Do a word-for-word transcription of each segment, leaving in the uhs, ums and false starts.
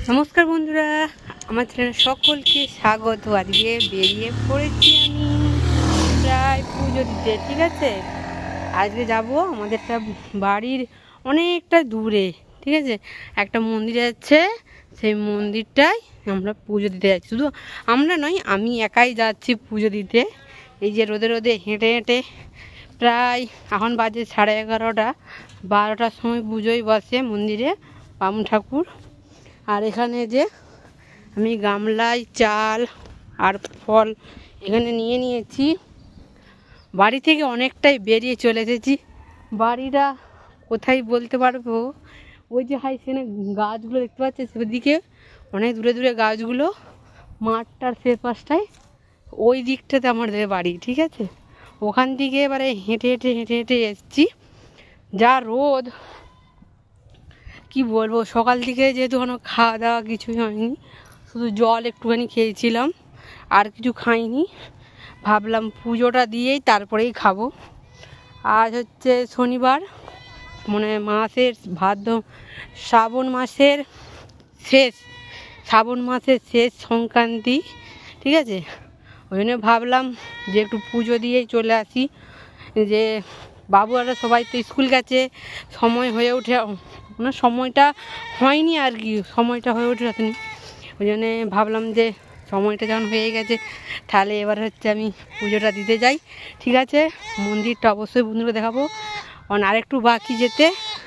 নমস্কার বন্ধুরা, আমার চ্যানেলে সকলকে স্বাগত। আজকে বেরিয়ে পড়েছি আমি প্রায় পুজো দিতে। ঠিক আছে, আজকে যাব আমাদের একটা বাড়ির অনেকটা দূরে। ঠিক আছে, একটা মন্দির আছে, সেই মন্দিরটাই আমরা পুজো দিতে যাচ্ছি। শুধু আমরা নয়, আমি একাই যাচ্ছি পুজো দিতে। এই যে রোদে রোদে হেঁটে হেঁটে প্রায় এখন বাজে সাড়ে এগারোটা, বারোটার সময় পুজোই বসে মন্দিরে, বামুন ঠাকুর। আর এখানে যে আমি গামলায় চাল আর ফল এখানে নিয়ে নিয়েছি। বাড়ি থেকে অনেকটাই বেরিয়ে চলে এসেছি। বাড়িটা কোথায় বলতে পারবো, ওই যে হাই সেখানে গাছগুলো দেখতে পাচ্ছি, সেদিকে অনেক দূরে দূরে গাছগুলো, মাঠটার সে পাশটায় ওই দিকটাতে আমাদের বাড়ি। ঠিক আছে, ওখান থেকে এবারে হেঁটে হেঁটে হেঁটে হেঁটে এসেছি। যা রোদ, কি বলবো, সকাল থেকে যেহেতু কোনো খাওয়া দাওয়া কিছুই হয়নি, শুধু জল একটুখানি খেয়েছিলাম, আর কিছু খাইনি। ভাবলাম পুজোটা দিয়েই তারপরেই খাবো। আজ হচ্ছে শনিবার, মানে মাসের ভাদ্র শ্রাবণ মাসের শেষ, শ্রাবণ মাসের শেষ সংক্রান্তি। ঠিক আছে, ওই জন্য ভাবলাম যে একটু পুজো দিয়েই চলে আসি। যে বাবুরা সবাই তো স্কুল গেছে, সময় হয়ে ওঠে, মানে সময়টা হয়নি আর কি, সময়টা হয়ে ওঠে রাখনি। ওই জন্যে ভাবলাম যে সময়টা যখন হয়ে গেছে, তাহলে এবার হচ্ছে আমি পুজোটা দিতে যাই। ঠিক আছে, মন্দিরটা অবশ্যই বন্ধুরা দেখাবো। আর একটু বাকি যেতে।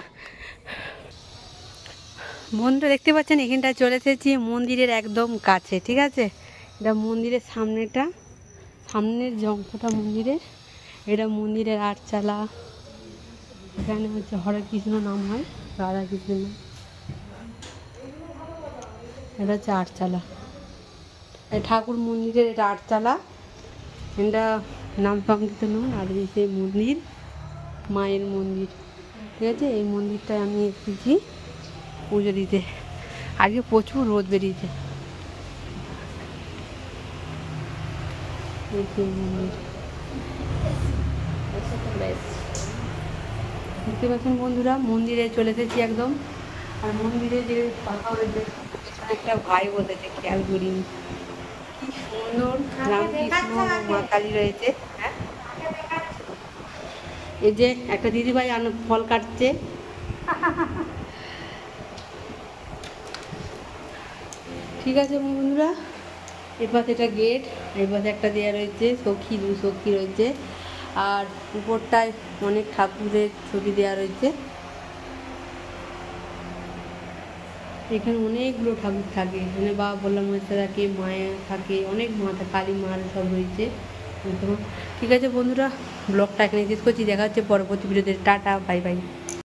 বন্ধুরা দেখতে পাচ্ছেন, এখানটা চলে এসেছি মন্দিরের একদম কাছে। ঠিক আছে, এটা মন্দিরের সামনেটা, সামনের যে অংশটা মন্দিরের, এটা মন্দিরের আটচালা। এখানে হচ্ছে হরে কৃষ্ণ নাম হয়, রাধা কৃষ্ণ নাম। এটা হচ্ছে আটচালা, এই ঠাকুর মন্দিরের এটা আটচালা। এটা নাম সংকীর্তন নয়, আর এই সেই মন্দির, মায়ের মন্দির। ঠিক আছে, এই মন্দিরটায় আমি এসেছি পুজো দিতে। আজকে প্রচুর রোদ বেরিয়েছে। এই সেই মন্দির দেখতে পাচ্ছেন বন্ধুরা, মন্দিরে চলে এসেছি একদম। আর মন্দিরে যে পাখা রয়েছে, একটা ভাই বসেছে, খেয়াল করিনি। কি সুন্দর রামকৃষ্ণ মা কালী রয়েছে। হ্যাঁ, এই যে একটা দিদিভাই ফল কাটছে। ঠিক আছে বন্ধুরা, এর পাশে একটা গেট, এর পাশে একটা দেওয়া রয়েছে, সখী দু সখী রয়েছে। আর উপরটায় অনেক ঠাকুরের ছবি দেওয়া রয়েছে। এখানে অনেকগুলো ঠাকুর থাকে, এখানে বাবা ভোলা মাতা থাকে, মায়া থাকে, অনেক মা থাকে, কালী মার সব রয়েছে। ঠিক আছে বন্ধুরা, ব্লগটা এখানে শেষ করছি। দেখা হচ্ছে পরবর্তী ভিডিওতে। Tata, bye by.